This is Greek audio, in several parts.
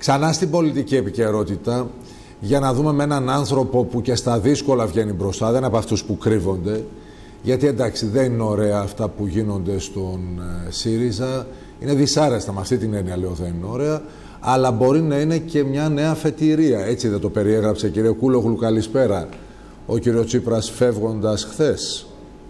Ξανά στην πολιτική επικαιρότητα, για να δούμε με έναν άνθρωπο που και στα δύσκολα βγαίνει μπροστά, δεν είναι από αυτούς που κρύβονται, γιατί εντάξει δεν είναι ωραία αυτά που γίνονται στον ΣΥΡΙΖΑ, είναι δυσάρεστα, με αυτή την έννοια λέω δεν είναι ωραία, αλλά μπορεί να είναι και μια νέα αφετηρία, έτσι δεν το περιέγραψε κύριε Κούλογλου, καλησπέρα, ο κύριο Τσίπρας φεύγοντας χθες.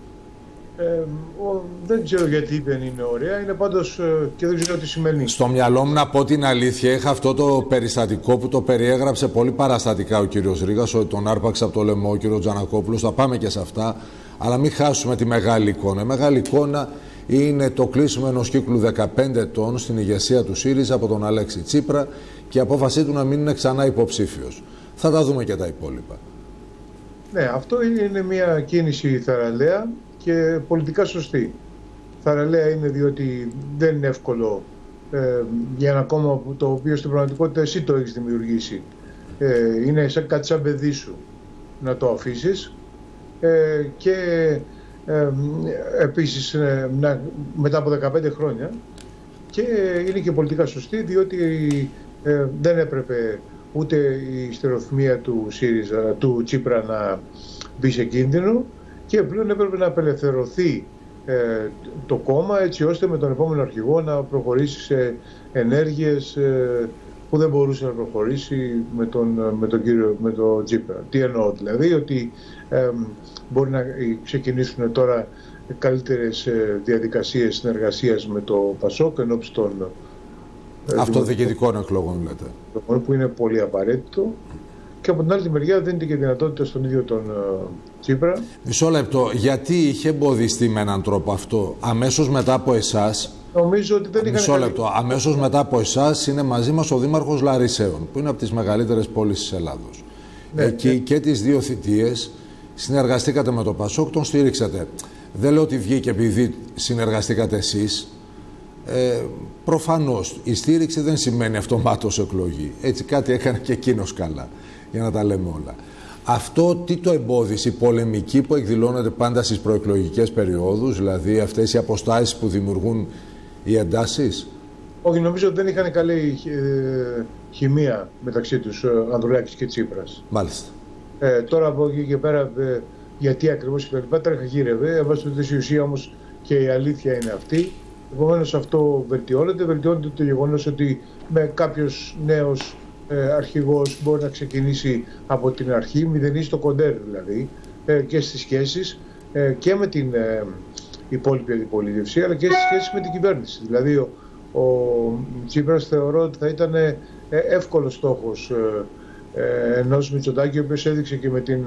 Δεν ξέρω γιατί δεν είναι ωραία, είναι πάντως και δεν ξέρω τι σημαίνει. Στο μυαλό μου, να πω την αλήθεια, είχα αυτό το περιστατικό που το περιέγραψε πολύ παραστατικά ο κύριος Ρήγας, ότι τον άρπαξε από το λαιμό ο κύριος Τζανακόπουλος, θα πάμε και σε αυτά, αλλά μην χάσουμε τη μεγάλη εικόνα. Η μεγάλη εικόνα είναι το κλείσιμο ενός κύκλου 15 ετών στην ηγεσία του ΣΥΡΙΖΑ από τον Αλέξη Τσίπρα και η απόφασή του να μην είναι ξανά υποψήφιος. Θα τα δούμε και τα υπόλοιπα. Ναι, αυτό είναι μια κίνηση θαραλέα και πολιτικά σωστή. Θαραλέα είναι διότι δεν είναι εύκολο για ένα κόμμα το οποίο στην πραγματικότητα εσύ το έχεις δημιουργήσει. Είναι κάτι σαν παιδί σου να το αφήσεις και επίσης μετά από 15 χρόνια, και είναι και πολιτικά σωστή διότι δεν έπρεπε ούτε η στεροθυμία του ΣΥΡΙΖΑ, του Τσίπρα να μπει σε κίνδυνο, και πλέον έπρεπε να απελευθερωθεί το κόμμα έτσι ώστε με τον επόμενο αρχηγό να προχωρήσει σε ενέργειες που δεν μπορούσε να προχωρήσει με τον Τσίπρα. Τι εννοώ δηλαδή? Ότι μπορεί να ξεκινήσουν τώρα καλύτερες διαδικασίες συνεργασίας με το ΠΑΣΟΚ ενώπιση των αυτοδιοικητικών εκλογών, λέτε, που είναι πολύ απαραίτητο, και από την άλλη μεριά δίνεται και δυνατότητα στον ίδιο τον Τσίπρα. Μισό λεπτό, γιατί είχε εμποδιστεί με έναν τρόπο αυτό αμέσως μετά από εσάς? Νομίζω ότι δεν είχαν. Μισό λεπτό, αμέσως μετά από εσάς είναι μαζί μας ο Δήμαρχος Λαρισαίων, που είναι από τις μεγαλύτερες πόλεις της Ελλάδος. Ναι, εκεί και τις δύο θητείες συνεργαστήκατε με το ΠΑΣΟΚ, τον στήριξατε. Δεν λέω ότι βγήκε επειδή συνεργαστήκατε εσείς. Προφανώς η στήριξη δεν σημαίνει αυτομάτως εκλογή. Έτσι κάτι έκανε και εκείνος καλά, για να τα λέμε όλα. Αυτό τι το εμπόδισε? Η πολεμική που εκδηλώνεται πάντα στις προεκλογικές περιόδους, δηλαδή αυτές οι αποστάσεις που δημιουργούν οι εντάσεις? Όχι, νομίζω ότι δεν είχαν καλή χημεία μεταξύ τους Ανδρουλάκης και Τσίπρας. Μάλιστα. Τώρα από εκεί και πέρα, γιατί ακριβώς και τα λοιπά, τρέχα γύρευε. Στη ουσία όμως και η αλήθεια είναι αυτή. Επομένως αυτό βελτιώνεται το γεγονός ότι με κάποιος νέος αρχηγός μπορεί να ξεκινήσει από την αρχή, μηδενίσει το κοντέρ δηλαδή, και στις σχέσεις και με την υπόλοιπη αντιπολίτευση, αλλά και στις σχέσεις με την κυβέρνηση. Δηλαδή ο Τσίπρας θεωρώ ότι θα ήταν εύκολος στόχος ενός Μητσοτάκη, ο οποίος έδειξε και με την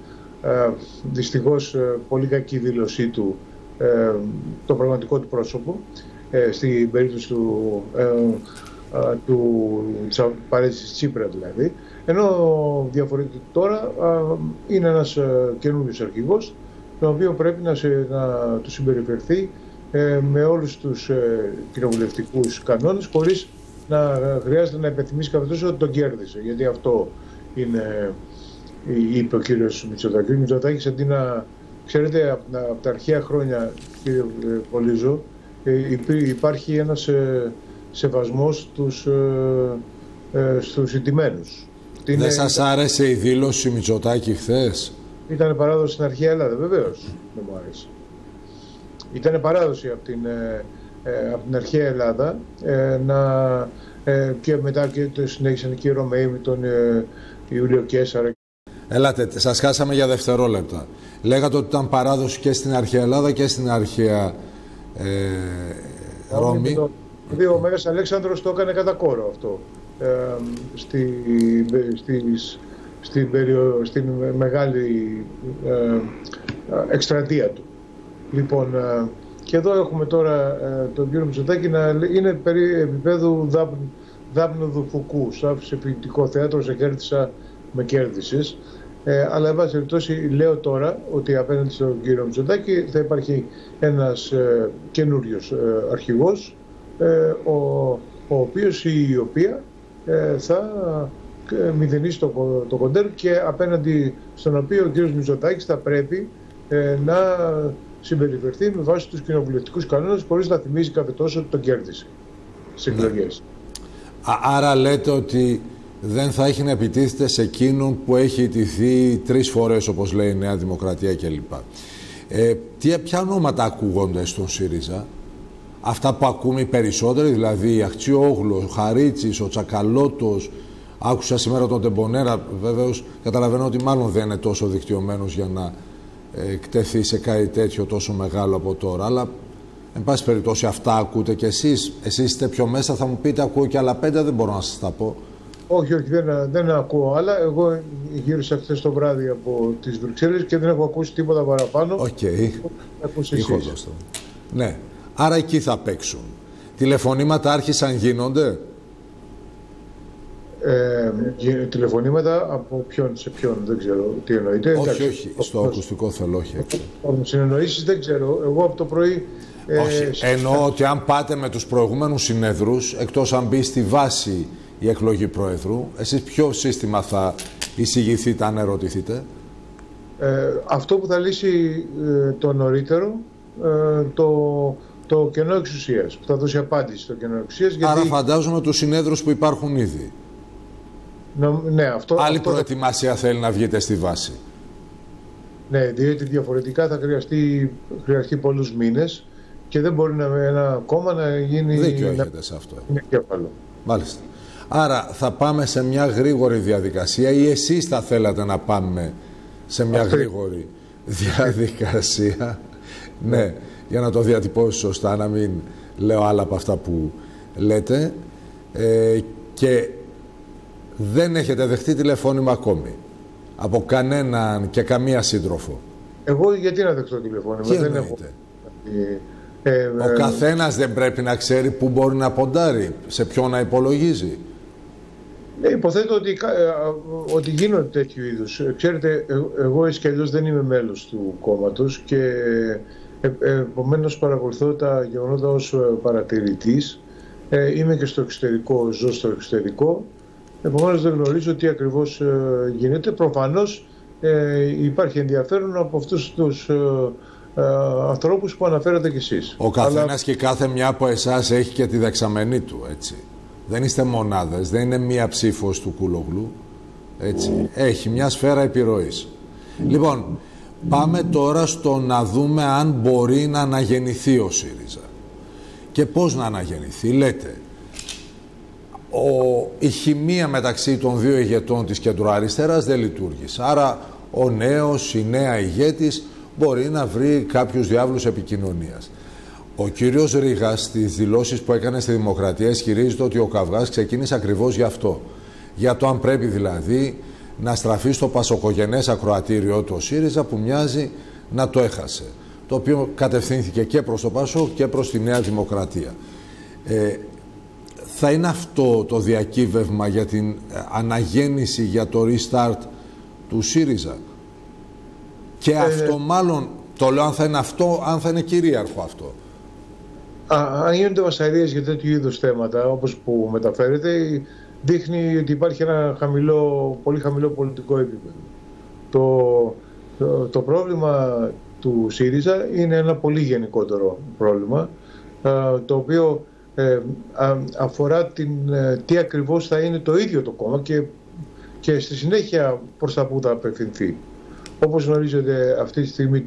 δυστυχώς πολύ κακή δήλωσή του το πραγματικό του πρόσωπο στην περίπτωση της παρέτησης Τσίπρα δηλαδή, ενώ διαφορετικά τώρα είναι ένας καινούριος αρχηγός, τον οποίο πρέπει να του συμπεριφερθεί με όλους τους κοινοβουλευτικούς κανόνες, χωρίς να χρειάζεται να υπενθυμίσει καθώς ότι τον κέρδισε, γιατί αυτό είναι, είπε ο κύριος Μητσοτάκης. Ο Μητσοτάκης, αντί να, ξέρετε, από τα αρχαία χρόνια, κύριε Πολύζο, υπάρχει ένας σεβασμός στους ηττημένους. Δεν σας άρεσε η δήλωση Μητσοτάκη χθες? Ήταν παράδοση στην αρχαία Ελλάδα, βεβαίως δεν μου άρεσε. Ήταν παράδοση από την αρχαία Ελλάδα και μετά και το συνέχισαν και οι Ρωμαίοι με τον Ιούλιο Καίσαρα. Έλατε, σας χάσαμε για δευτερόλεπτα. Λέγατε ότι ήταν παράδοση και στην αρχαία Ελλάδα και στην αρχαία Ρώμη. Ο Μέγας Αλέξανδρος το έκανε κατά κόρο αυτό στην μεγάλη εκστρατεία του. Λοιπόν, και εδώ έχουμε τώρα τον κύριο Μητσοτάκη να είναι περί επίπεδου δάπνοδου Φουκού. Σ' άφησε ποιητικό θέατρο, σε κέρδισα, με κέρδισες. Αλλά εν πάση περιπτώσει λέω τώρα ότι απέναντι στον κύριο Μητσοτάκη θα υπάρχει ένας καινούριος αρχηγός, ο οποίος ή η οποία θα μηδενίσει το κοντέρ, και απέναντι στον οποίο ο κύριος Μητσοτάκης θα πρέπει να συμπεριφερθεί με βάση τους κοινοβουλευτικούς κανόνες, χωρίς να θυμίζει κάθε τόσο ότι τον κέρδισε στις εκλογές. Άρα λέτε ότι δεν θα έχει να επιτίθεται σε εκείνον που έχει ιτηθεί 3 φορές, όπως λέει η Νέα Δημοκρατία κλπ. Ποια ονόματα ακούγονται στον ΣΥΡΙΖΑ? Αυτά που ακούμε οι περισσότεροι, δηλαδή Αχτσιόγλου, ο Χαρίτσης, ο Τσακαλώτος. Άκουσα σήμερα τον Τεμπονέρα, βέβαιως καταλαβαίνω ότι μάλλον δεν είναι τόσο δικτυωμένος για να εκτεθεί σε κάτι τέτοιο τόσο μεγάλο από τώρα, αλλά εν πάση περιπτώσει αυτά ακούτε κι εσείς. Εσείς είστε πιο μέσα, θα μου πείτε ακούω και άλλα 5, δεν μπορώ να σας τα πω. Όχι, δεν ακούω άλλα. Εγώ γύρισα χθες το βράδυ από τις Βρυξέλλες και δεν έχω ακούσει τίποτα παραπάνω. Οκ. Ναι, άρα εκεί θα παίξουν. Τηλεφωνήματα άρχισαν, γίνονται? Τηλεφωνήματα από ποιον σε ποιον, δεν ξέρω τι εννοείται. Όχι, στο ακουστικό θέλω, όχι. Συνεννοήσεις δεν ξέρω. Εγώ από το πρωί... όχι, εννοώ ότι αν πάτε με τους προηγούμενους συνεδρούς, εκτός αν μπει στη βάση η εκλογή Προεδρού, εσείς ποιο σύστημα θα εισηγηθείτε αν ερωτηθείτε? Αυτό που θα λύσει το νωρίτερο, το κενό εξουσίας, που θα δώσει απάντηση στο κενό εξουσίας. Άρα φαντάζομαι τους συνέδρους που υπάρχουν ήδη. Ναι, Άλλη προετοιμασία θέλει να βγείτε στη βάση. Ναι, διότι διαφορετικά θα χρειαστεί πολλούς μήνες και δεν μπορεί ένα κόμμα να γίνει... Δίκιο έχετε σε αυτό. Είναι κέφαλο. Μάλιστα. Άρα θα πάμε σε μια γρήγορη διαδικασία ή εσείς θα θέλατε να πάμε σε μια γρήγορη διαδικασία? Ναι, για να το διατυπώσω σωστά, να μην λέω άλλα από αυτά που λέτε. Και δεν έχετε δεχτεί τηλεφώνημα ακόμη από κανέναν και καμία σύντροφο? Εγώ γιατί να δεχτώ τηλεφώνημα? Δεν έχω. Ο καθένας δεν πρέπει να ξέρει πού μπορεί να ποντάρει, σε ποιον να υπολογίζει? Υποθέτω ότι γίνονται τέτοιου είδους. Ξέρετε, εγώ έτσι κι αλλιώς δεν είμαι μέλος του κόμματος και επομένως παρακολουθώ τα γεγονότα ως παρατηρητής. Είμαι και στο εξωτερικό, ζω στο εξωτερικό. Επομένως δεν γνωρίζω τι ακριβώς γίνεται. Προφανώς υπάρχει ενδιαφέρον από αυτούς τους ανθρώπους που αναφέρατε κι εσείς. Ο καθένας και κάθε μια από εσάς έχει και τη δεξαμενή του, έτσι. Δεν είστε μονάδες, δεν είναι μία ψήφος του Κούλογλου, έτσι. Έχει μια σφαίρα επιρροής. Λοιπόν, πάμε τώρα στο να δούμε αν μπορεί να αναγεννηθεί ο ΣΥΡΙΖΑ. Και πώς να αναγεννηθεί? Λέτε, η χημεία μεταξύ των δύο ηγετών της κεντροαριστεράς δεν λειτουργήσε. Άρα ο νέος, η νέα ηγέτης μπορεί να βρει κάποιους διάβλους επικοινωνίας. Ο κύριος Ρήγας στις δηλώσεις που έκανε στη Δημοκρατία ισχυρίζεται ότι ο καυγάς ξεκίνησε ακριβώς γι' αυτό. Για το αν πρέπει δηλαδή να στραφεί στο πασοκογενές ακροατήριό του ο ΣΥΡΙΖΑ που μοιάζει να το έχασε. Το οποίο κατευθύνθηκε και προς το ΠΑΣΟΚ και προς τη Νέα Δημοκρατία. Θα είναι αυτό το διακύβευμα για την αναγέννηση, για το restart του ΣΥΡΙΖΑ? Και αυτό μάλλον, το λέω αν θα είναι αυτό, αν θα είναι κυρίαρχο αυτό. Αν γίνονται βασαρίες για τέτοιου είδους θέματα, όπως που μεταφέρεται, δείχνει ότι υπάρχει ένα πολύ χαμηλό πολιτικό επίπεδο. Το πρόβλημα του ΣΥΡΙΖΑ είναι ένα πολύ γενικότερο πρόβλημα, το οποίο αφορά τι ακριβώς θα είναι το ίδιο το κόμμα και στη συνέχεια προς τα που θα απευθυνθεί. Όπως γνωρίζετε αυτή τη στιγμή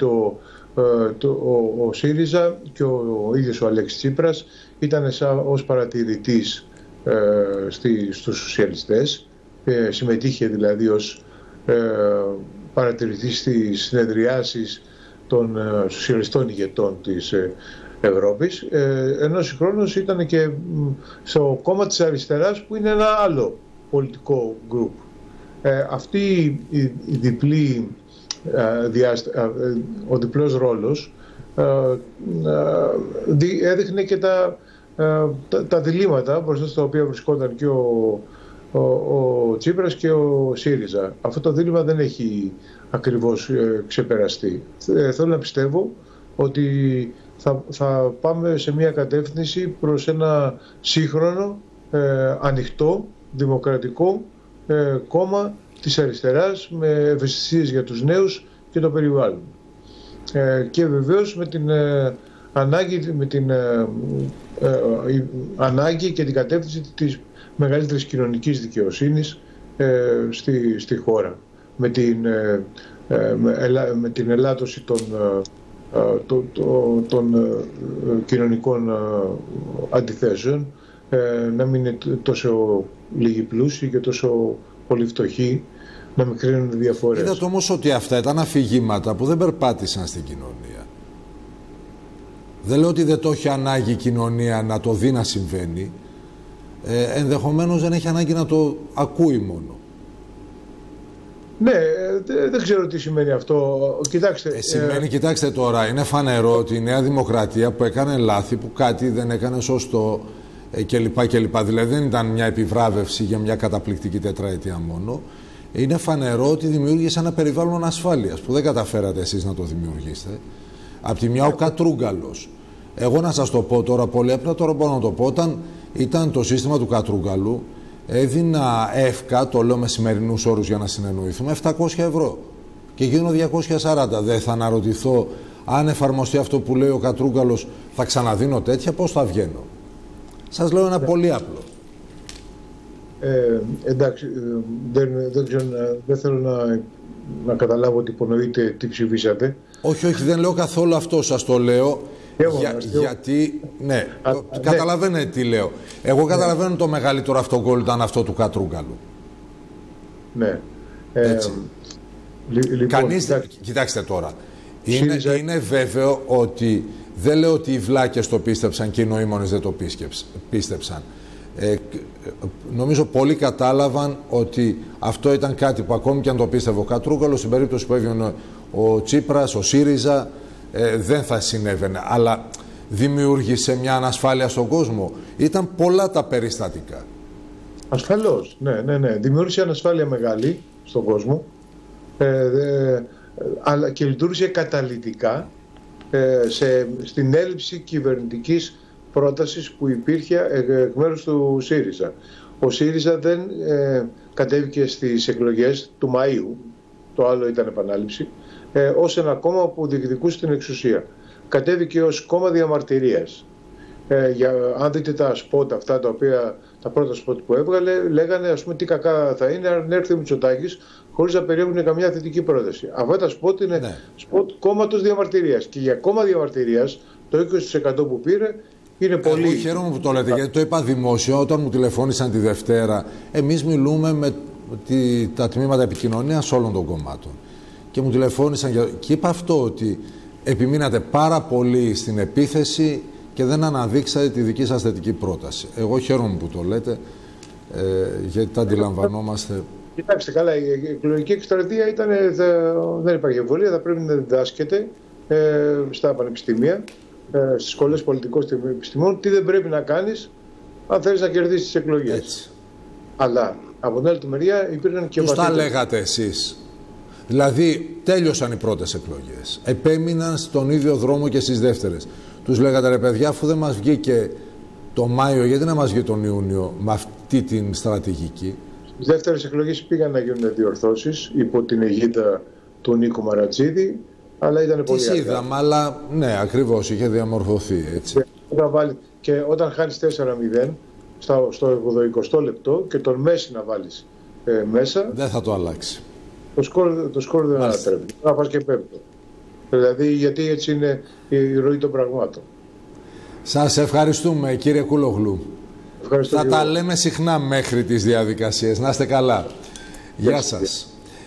ο ΣΥΡΙΖΑ και ο ίδιος ο Αλέξης Τσίπρας ήταν ως παρατηρητής στους σοσιαλιστές, συμμετείχε δηλαδή ως παρατηρητής στις συνεδριάσεις των σοσιαλιστών ηγετών της Ευρώπης, ενώ συγχρόνως ήταν και στο κόμμα της αριστεράς που είναι ένα άλλο πολιτικό γκρουπ. Αυτή η διπλή ο διπλός ρόλος έδειχνε και τα διλήμματα μπροστά στα οποία βρισκόταν και ο Τσίπρας και ο ΣΥΡΙΖΑ. Αυτό το δίλημμα δεν έχει ακριβώς ξεπεραστεί. Θέλω να πιστεύω ότι θα πάμε σε μια κατεύθυνση προς ένα σύγχρονο, ανοιχτό, δημοκρατικό κόμμα της αριστεράς με ευαισθησίες για τους νέους και το περιβάλλον. Και βεβαίως με την ανάγκη και την κατεύθυνση της μεγαλύτερης κοινωνικής δικαιοσύνης στη χώρα. Με την ελάττωση των κοινωνικών αντιθέσεων, να μην είναι τόσο λίγοι πλούσιοι και τόσο πολύ φτωχοί, να μικρύνουν διαφορές. Είδατε όμως ότι αυτά ήταν αφηγήματα που δεν περπάτησαν στην κοινωνία. Δεν λέω ότι δεν το έχει ανάγκη η κοινωνία να το δει να συμβαίνει. Ενδεχομένως δεν έχει ανάγκη να το ακούει μόνο. Ναι, δεν ξέρω τι σημαίνει αυτό. Κοιτάξτε, σημαίνει, κοιτάξτε τώρα, είναι φανερό ότι η Νέα Δημοκρατία που έκανε λάθη, που κάτι δεν έκανε σωστό κλπ. Δηλαδή δεν ήταν μια επιβράβευση για μια καταπληκτική τετραετία μόνο. Είναι φανερό ότι δημιούργησε ένα περιβάλλον ασφάλειας που δεν καταφέρατε εσείς να το δημιουργήσετε. Απ' τη μια ο Κατρούγκαλος. Εγώ να σας το πω τώρα πολύ απλά, τώρα μπορώ να το πω, όταν ήταν το σύστημα του Κατρούγκαλου, έδινα εύκα, το λέω με σημερινούς όρους για να συνεννοηθούμε, 700 ευρώ. Και γίνω 240. Δεν θα αναρωτηθώ, αν εφαρμοστεί αυτό που λέει ο Κατρούγκαλος, θα ξαναδίνω τέτοια, πώς θα βγαίνω. Σας λέω ένα πολύ απλό. Εντάξει, δεν θέλω να καταλάβω ότι υπονοείτε τι ψηφίσατε. Όχι, δεν λέω καθόλου αυτό, σας το λέω. Γιατί, ναι, καταλαβαίνετε τι λέω. Εγώ καταλαβαίνω το μεγαλύτερο αυτογκόλ ήταν αυτό του Κατρούγκαλου. Ναι. Λοιπόν, κοιτάξτε τώρα. Είναι βέβαιο ότι δεν λέω ότι οι βλάκες το πίστεψαν και οι νοήμονες δεν το πίστεψαν. Νομίζω πολλοί κατάλαβαν ότι αυτό ήταν κάτι που ακόμη και αν το πίστευε ο Κατρούγκαλος, στην περίπτωση που έβγαινε ο Τσίπρας, ο ΣΥΡΙΖΑ, δεν θα συνέβαινε. Αλλά δημιούργησε μια ανασφάλεια στον κόσμο. Ήταν πολλά τα περιστατικά. Ασφαλώς, ναι. Δημιούργησε ανασφάλεια μεγάλη στον κόσμο, αλλά και λειτουργήσε καταλυτικά στην έλλειψη κυβερνητικής πρότασης που υπήρχε εκ μέρους του ΣΥΡΙΖΑ. Ο ΣΥΡΙΖΑ δεν κατέβηκε στις εκλογές του Μαΐου, το άλλο ήταν επανάληψη, ως ένα κόμμα που διεκδικούσε την εξουσία. Κατέβηκε ως κόμμα διαμαρτυρίας. Αν δείτε τα σπότ αυτά, τα πρώτα σπότ που έβγαλε, λέγανε ας πούμε τι κακά θα είναι αν έρθει ο Μητσοτάκης, χωρίς να περιέχουν καμιά θετική πρόταση. Αυτά τα σπότ είναι σπότ κόμματος διαμαρτυρίας. Και για κόμμα διαμαρτυρίας το 20% που πήρε είναι πολύ. Εγώ χαίρομαι που το λέτε, γιατί το είπα δημόσιο όταν μου τηλεφώνησαν τη Δευτέρα. Εμείς μιλούμε με τα τμήματα επικοινωνίας όλων των κομμάτων. Και μου τηλεφώνησαν και είπα αυτό, ότι επιμείνατε πάρα πολύ στην επίθεση και δεν αναδείξατε τη δική σας θετική πρόταση. Εγώ χαίρομαι που το λέτε, γιατί τα αντιλαμβανόμαστε. Κοιτάξτε καλά, η εκλογική εκστρατεία δεν υπάρχει εμβολία, θα πρέπει να διδάσκεται στα πανεπιστήμια, στις σχολές πολιτικών επιστημών, τι δεν πρέπει να κάνεις αν θέλεις να κερδίσεις τις εκλογές. Έτσι. Αλλά από την άλλη τη μεριά υπήρχαν και πώς τα λέγατε εσείς? Δηλαδή τέλειωσαν οι πρώτες εκλογές, επέμειναν στον ίδιο δρόμο και στις δεύτερες. Τους λέγατε ρε παιδιά, αφού δεν μας βγήκε το Μάιο, γιατί να μας βγει τον Ιούνιο με αυτή την στρατηγική? Στις δεύτερες εκλογές πήγαν να γίνουν διορθώσεις υπό την αιγίδα του Νίκου Μαρατσίδη, αλλά ήταν πολύ αργά. Τις είδαμε, αλλά ναι, ακριβώς, είχε διαμορφωθεί έτσι. Και όταν χάνεις 4-0 στο 80 λεπτό και τον Μέση να βάλεις μέσα, δεν θα το αλλάξει. Το σκορ δεν ανατρέπει. Θα πας και πέμπτο. Δηλαδή, γιατί έτσι είναι η ροή των πραγμάτων. Σας ευχαριστούμε, κύριε Κούλογλου. Ευχαριστώ. Θα τα λέμε συχνά μέχρι τις διαδικασίες. Να είστε καλά. Γεια σας.